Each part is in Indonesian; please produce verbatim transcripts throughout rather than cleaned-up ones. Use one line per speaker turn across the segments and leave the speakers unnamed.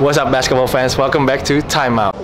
What's up basketball fans, welcome back to Timeout.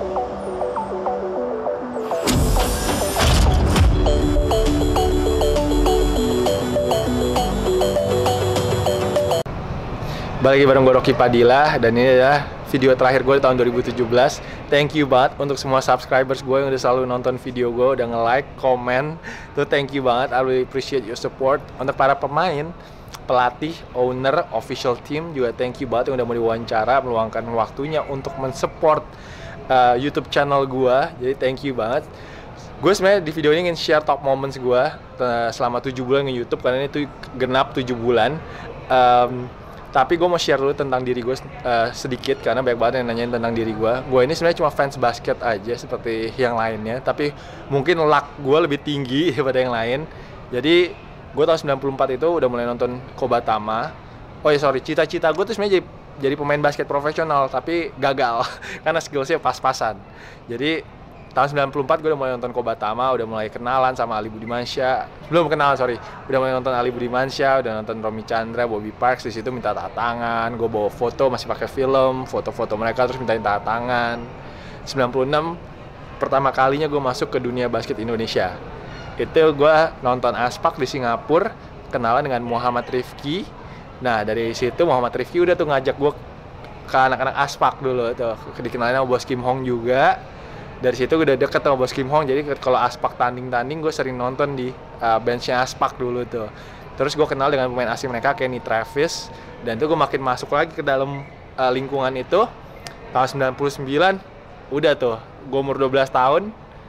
Balik lagi bareng gue Rocky Padila, dan ini adalah video terakhir gue di tahun dua ribu tujuh belas. Thank you banget untuk semua subscribers gue yang udah selalu nonton video gue, udah nge-like, komen. Tuh thank you banget, I really appreciate your support. Untuk para pemain, pelatih, owner, official team juga thank you banget yang udah mau diwawancara, meluangkan waktunya untuk mensupport uh, YouTube channel gue. Jadi thank you banget. Gue sebenarnya di video ini ingin share top moments gue uh, selama tujuh bulan di YouTube, karena ini tuh genap tujuh bulan. Um, Tapi gue mau share dulu tentang diri gue uh, sedikit, karena banyak banget yang nanyain tentang diri gue. Gue ini sebenarnya cuma fans basket aja seperti yang lainnya, tapi mungkin luck gue lebih tinggi daripada yang lain. Jadi gue tahun sembilan puluh empat itu udah mulai nonton Kobatama. Oh ya sorry, cita-cita gue tuh sebenarnya jadi, jadi pemain basket profesional, tapi gagal karena skillsnya pas-pasan. Jadi tahun sembilan puluh empat gue udah mulai nonton Kobatama, udah mulai kenalan sama Ali Budimansyah. Belum kenalan, sorry. Udah mulai nonton Ali Budimansyah, udah nonton Romy Chandra, Bobby Parks. Di situ minta tanda tangan, gue bawa foto, masih pakai film, foto-foto mereka terus mintain tanda tangan. sembilan puluh enam pertama kalinya gue masuk ke dunia basket Indonesia. Itu gue nonton Aspak di Singapura, kenalan dengan Muhammad Rifki. Nah, dari situ Muhammad Rifki udah tuh ngajak gue ke anak-anak Aspak dulu tuh. Dikenalin sama Bos Kim Hong juga. Dari situ gue udah deket sama Bos Kim Hong, jadi kalau Aspak tanding-tanding gue sering nonton di uh, benchnya Aspak dulu tuh. Terus gue kenal dengan pemain asing mereka, Kenny Travis, dan itu gue makin masuk lagi ke dalam uh, lingkungan itu. Tahun sembilan puluh sembilan udah tuh, gue umur dua belas tahun,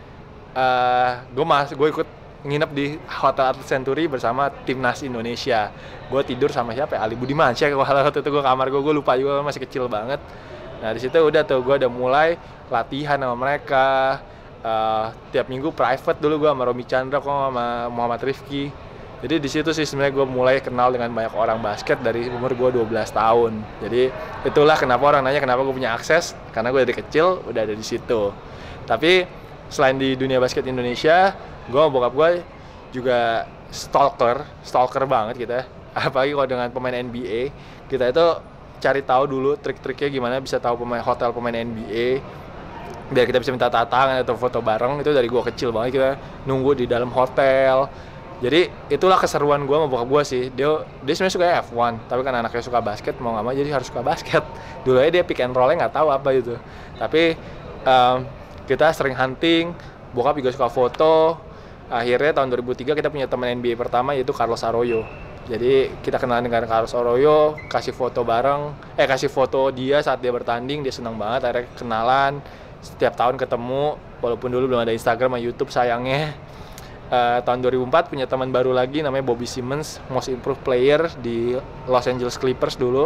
uh, gue mas, gue ikut nginep di Hotel Atlet Century bersama timnas Indonesia. Gue tidur sama siapa ya? Ali Budimansyah, kalau waktu itu gue kamar gue, gue lupa juga, masih kecil banget. Nah di situ udah tuh gue udah mulai latihan sama mereka, uh, tiap minggu private dulu gue sama Romy Chandra, kok sama Muhammad Rifki. Jadi di situ sih sebenarnya gue mulai kenal dengan banyak orang basket dari umur gue dua belas tahun. Jadi itulah kenapa orang nanya kenapa gue punya akses, karena gue dari kecil udah ada di situ. Tapi selain di dunia basket Indonesia, gue sama bokap gue juga stalker, stalker banget kita. Apalagi kalau dengan pemain N B A, kita itu cari tahu dulu trik-triknya gimana bisa tahu pemain hotel pemain N B A, biar kita bisa minta tanda tangan atau foto bareng. Itu dari gua kecil banget, kita nunggu di dalam hotel. Jadi itulah keseruan gua sama bokap gua sih. Dia dia sebenarnya suka F satu, tapi kan anaknya suka basket, mau nggak mau jadi harus suka basket. Dulu aja dia pick and roll-nya nggak tahu apa itu. Tapi um, kita sering hunting, bokap juga suka foto. Akhirnya tahun dua ribu tiga kita punya teman N B A pertama, yaitu Carlos Arroyo. Jadi kita kenalan dengan Carlos Arroyo, kasih foto bareng, eh kasih foto dia saat dia bertanding, dia senang banget. Akhirnya kenalan, setiap tahun ketemu, walaupun dulu belum ada Instagram sama YouTube sayangnya. Uh, tahun dua ribu empat punya teman baru lagi namanya Bobby Simmons, Most Improved Player di Los Angeles Clippers dulu.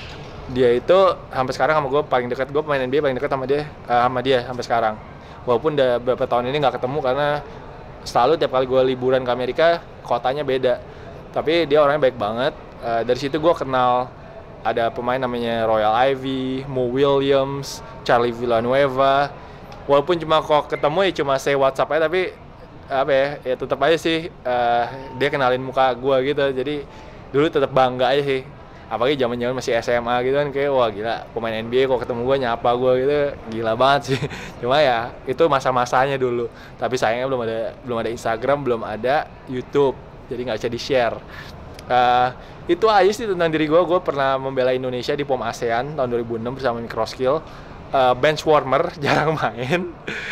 Dia itu sampai sekarang sama gue paling dekat, gue pemain N B A paling dekat sama dia, uh, sama dia sampai sekarang. Walaupun udah beberapa tahun ini nggak ketemu karena selalu tiap kali gue liburan ke Amerika, kotanya beda. Tapi dia orangnya baik banget. Uh, dari situ gue kenal ada pemain namanya Royal Ivy, Mo Williams, Charlie Villanueva. Walaupun cuma kok ketemu ya cuma say WhatsApp aja, tapi apa ya, ya tetap aja sih uh, dia kenalin muka gue gitu. Jadi dulu tetap bangga aja sih. Apalagi zaman-zaman masih S M A gitu kan, kayak wah gila pemain N B A kok ketemu gue nyapa gue gitu, gila banget sih. Cuma ya itu masa-masanya dulu. Tapi sayangnya belum ada belum ada Instagram, belum ada YouTube. Jadi nggak bisa di-share. Uh, itu aja sih tentang diri gue. Gue pernah membela Indonesia di P O M ASEAN tahun dua ribu enam bersama Microskill. Uh, bench warmer, jarang main.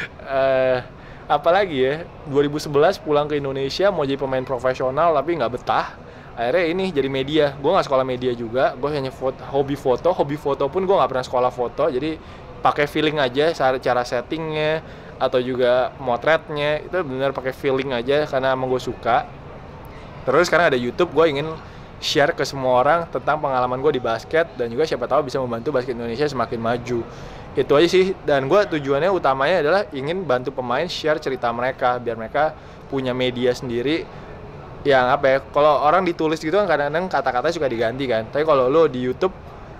Uh, apalagi ya, dua ribu sebelas pulang ke Indonesia mau jadi pemain profesional tapi nggak betah. Akhirnya ini jadi media. Gue nggak sekolah media juga. Gue hanya foto, hobi foto. Hobi foto pun gue nggak pernah sekolah foto. Jadi pakai feeling aja cara settingnya atau juga motretnya. Itu benar pakai feeling aja karena emang gue suka. Terus sekarang ada YouTube, gue ingin share ke semua orang tentang pengalaman gue di basket, dan juga siapa tahu bisa membantu basket Indonesia semakin maju. Itu aja sih, dan gue tujuannya utamanya adalah ingin bantu pemain share cerita mereka, biar mereka punya media sendiri yang apa ya, kalau orang ditulis gitu kan kadang-kadang kata-katanya suka diganti kan. Tapi kalau lo di YouTube,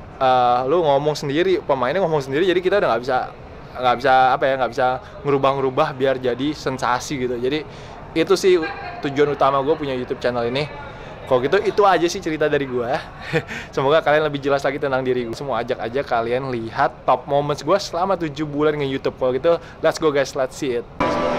uh, lo ngomong sendiri, pemainnya ngomong sendiri, jadi kita udah nggak bisa nggak bisa apa ya nggak bisa ngerubah-ngerubah biar jadi sensasi gitu. Jadi itu sih tujuan utama gue punya YouTube channel ini. Kalau gitu itu aja sih cerita dari gua. Semoga kalian lebih jelas lagi tentang diri gue. Semua ajak aja kalian lihat top moments gua selama tujuh bulan nge-YouTube. Kalau gitu, let's go guys, let's see it.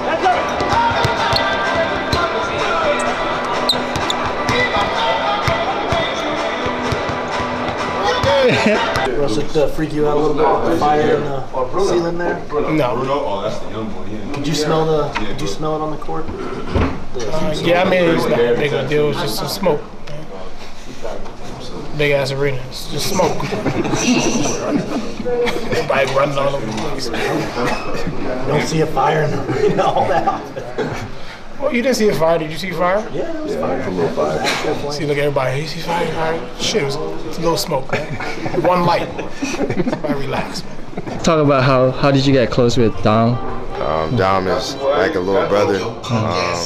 Russ, it uh, freak you out a little bit with the fire in the ceiling there?
No.
Oh, that's the young one. Yeah. Did you smell the? Did you smell it on the court?
Uh, yeah, I mean it's not a big of a deal. It's just some smoke. Big ass arena. It's just smoke. Everybody running all over the place.
Don't see a fire in the arena all that often.
Well, you didn't see a fire. Did you see fire?
Yeah, it was fire. A little fire.
See, look at everybody. You see fire? Fire? Shit, it was, it's a little smoke, man. One light. Everybody relax, man.
Talk about how how did you get close with Dom?
Um, Dom is like a little brother. Um,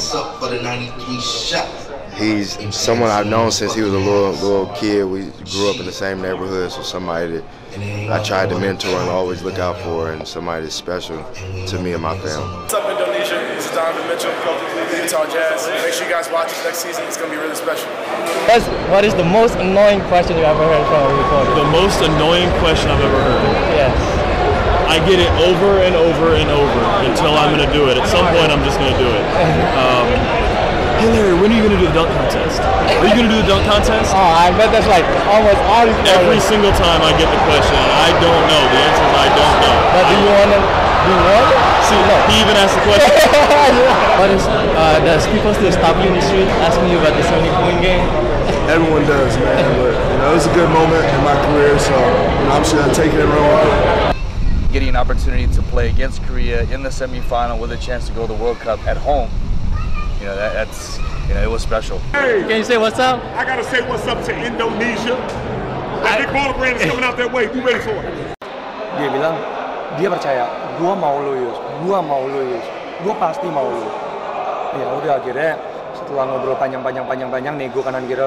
he's someone I've known since he was a little little kid. We grew up in the same neighborhood, so somebody that I tried to mentor and always look out for, and somebody that's special to me and my family.
What's up, Indonesia? This is Donovan Mitchell, Utah Jazz. Make sure you guys watch this next season. It's going to be really special.
That's, what is the most annoying question you've ever heard from a reporter?
The most annoying question I've ever heard.
Yes.
I get it over and over and over until I'm going to do it. At some point, I'm just going to do it. Um, hey Larry, when are you going to do the dunk contest? Are you going to do the dunk contest?
Oh, I bet that's like almost all these
Every single time I get the question, I don't know. The answer is I don't know.
But do you want to? Do you want it?
See, no. He even asked the question.
What is, uh, does people still stop you in the street asking you about the seventy-point game?
Everyone does, man. But you know, it was a good moment in my career, so you know, I'm sure I'll take it and run with it.
Getting an opportunity to play against Korea in the semifinal with a chance to go to the World Cup at home, you know, that, that's, you know, it was special.
Hey, can you say what's up?
I gotta say what's up to Indonesia. That big baller brand is coming out that way. Be ready for it.
Dia bilang, dia percaya, gua mau lulus, gua mau lulus, gua pasti mau lulus. Ya udah akhirnya setelah ngobrol panjang-panjang-panjang-panjang nego kanan kiri,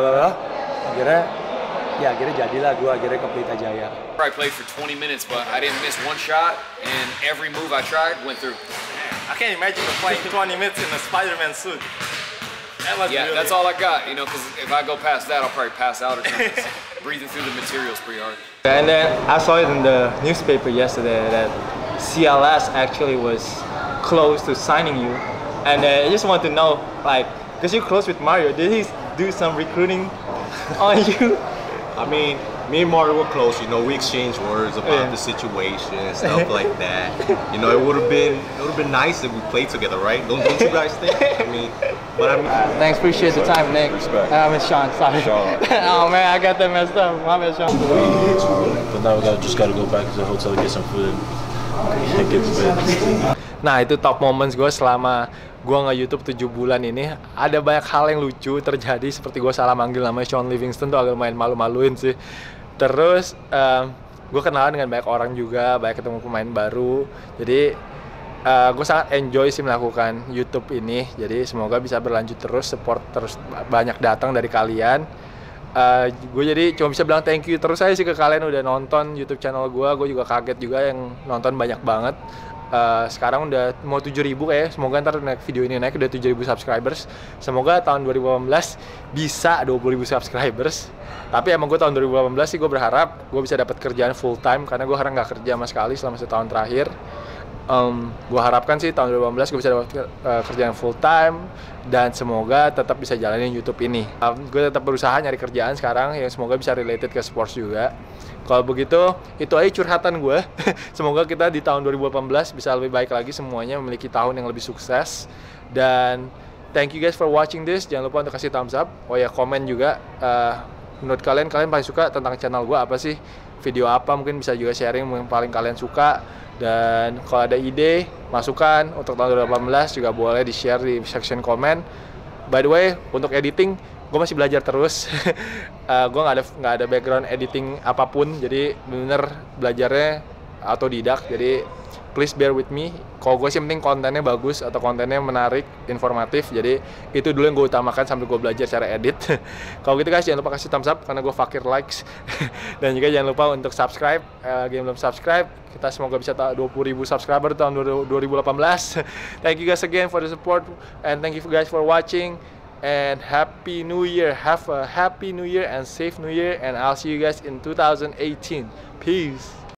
akhirnya ya akhirnya jadilah gua akhirnya ke Pelita Jaya.
I played for twenty minutes, but I didn't miss one shot, and every move I tried went through.
I can't imagine playing twenty minutes in a Spider-Man suit. That must
yeah,
be really
that's all I got, you know, because if I go past that, I'll probably pass out or something. Breathing through the materials pretty hard.
And then I saw it in the newspaper yesterday that C L S actually was close to signing you, and uh, I just want to know, like, because you're close with Mario, did he do some recruiting on you?
I mean, me and Mario were close, you know, we exchanged words about
yeah.
the situation and stuff like that. You know, it would have been it would have been nice if we played together, right? Don't, don't you guys think? I mean, but I mean...
Uh, thanks, appreciate the time, Nick.
Respect.
Uh, I'm Sean, sorry. Sean. Oh man, I got that messed up. My bad, Sean.
But now we got, just got to go back to the hotel, get some food, and get to bed.
Nah, itu top moments gue selama gue nge-YouTube tujuh bulan ini. Ada banyak hal yang lucu terjadi, seperti gue salah manggil namanya Sean Livingston tuh agak main malu-maluin sih. Terus um, gue kenalan dengan banyak orang juga, banyak ketemu pemain baru. Jadi uh, gue sangat enjoy sih melakukan YouTube ini. Jadi semoga bisa berlanjut terus, support terus, banyak datang dari kalian. Uh, gue jadi cuma bisa bilang thank you terus aja sih ke kalian udah nonton YouTube channel gue. Gue juga kaget juga yang nonton banyak banget. Uh, sekarang udah mau tujuh ribu kayak, semoga ntar naik video ini naik udah tujuh ribu subscribers. Semoga tahun dua ribu delapan belas bisa dua puluh ribu subscribers. Tapi emang gue tahun dua ribu delapan belas sih gue berharap gue bisa dapat kerjaan full time, karena gue sekarang nggak kerja sama sekali selama setahun terakhir. Um, gue harapkan sih tahun dua ribu delapan belas gue bisa dapat uh, kerjaan full time, dan semoga tetap bisa jalanin YouTube ini. Um, gue tetap berusaha nyari kerjaan sekarang yang semoga bisa related ke sports juga. Kalau begitu, itu aja curhatan gue. Semoga kita di tahun dua ribu delapan belas bisa lebih baik lagi semuanya, memiliki tahun yang lebih sukses. Dan thank you guys for watching this. Jangan lupa untuk kasih thumbs up. Oh ya, komen juga. Uh, menurut kalian, kalian paling suka tentang channel gue apa sih? Video apa? Mungkin bisa juga sharing yang paling kalian suka. Dan kalau ada ide, masukan untuk tahun dua ribu delapan belas juga boleh di-share di section komen. By the way, untuk editing, gue masih belajar terus. uh, gue nggak ada nggak ada background editing apapun, jadi bener belajarnya autodidak. Jadi please bear with me. Kalau gue sih penting kontennya bagus atau kontennya menarik, informatif. Jadi itu dulu yang gue utamakan sambil gue belajar cara edit. Kalau gitu guys, jangan lupa kasih thumbs up karena gue fakir likes. Dan juga jangan lupa untuk subscribe. Uh, yang belum subscribe, kita semoga bisa dua puluh ribu subscriber tahun dua ribu delapan belas. Thank you guys again for the support, and thank you guys for watching. and happy new year. Have a happy new year and safe new year, and I'll see you guys in two thousand eighteen. Peace.